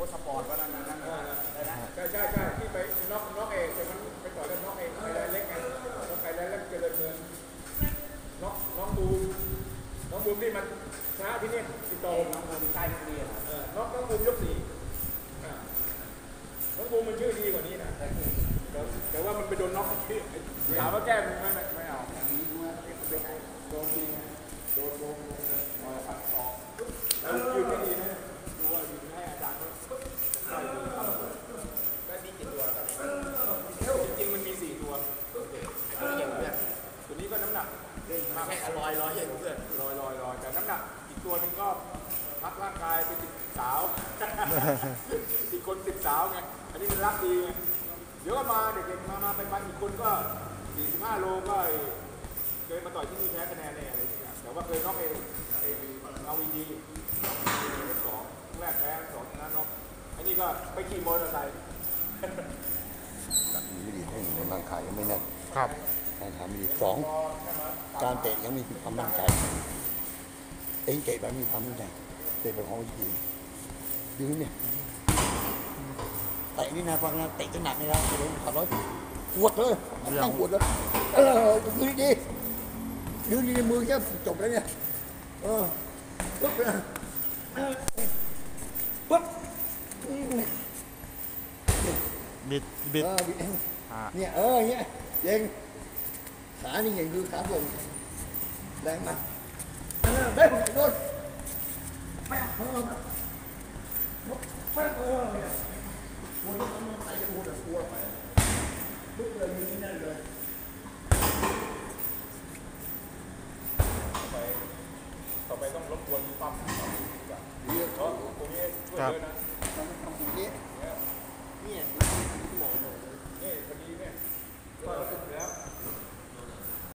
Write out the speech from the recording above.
สปอร์ตว่านั่นใช่ที่ไปน็อกเองแต่มันไปต่อยกันน็อกเองไปรายเล็กไงแล้วไปรายเล็กเจริญเมืองน้องบูมที่มันชนะที่นี่ที่โตน้องบูมใต้ทุกทีน้องบูมยก4น้องบูมมันชื่อดีกว่านี้นะแต่ว่ามันไปโดนน็อกที่ถามว่าแก้ไม่เอาโดนจริงโดนปัดต่อแล้วยืนไม่ดีนะดูว่ายืนให้อาจารย์ก็มีกี่ตัวจริงมันมี4ตัวไอ้ตัวนี้อย่างเพื่อนตัวนี้ก็น้ำหนักมาแค่ลอยอย่างเพื่อนลอยแต่น้ำหนักอีกตัวนึงก็พักร่างกายไปติดสาวอีกคนติดสาวไงอันนี้มันรักดีไงเดี๋ยวก็มาเด็กๆมาไปอีกคนก็45 โลก็เคยมาต่อยที่นี่แพ้คะแนนเนี่ยอะไรอย่างเงี้ยแต่ว่าเคยน็อกเอาวีดี2แรกแพ้2ชนะน็อกอันนี้ก็ไปขี่มอเตอร์ไซค์ไม่ดีให้ในร่างกายยังไม่แน่นครับร่างกายไม่ดี2การเตะยังมีความมั่นใจเองเตะแบบมีความมั่นใจเตะแบบของดีดูเนี่ยเตะนี่นะฟังนะเตะจะหนักนี่นะโดนขับรถปวดเลยตั้งปวดเลยดูดีดูดีมือแค่จบแล้วเนี่ยปุ๊บนะปุ๊บบิดเนี่ยเนี่ยเยังขานี่อย่างคือขาผมแรงมากได้ผมโดนแป๊บวันนี้มันใส่จะพูดแต่กลัวไปลุกเลยมือนี่นั่นเลยต่อไปต้องรบกวนปั๊มเยอะตรงนี้ช่วยเยอะนะ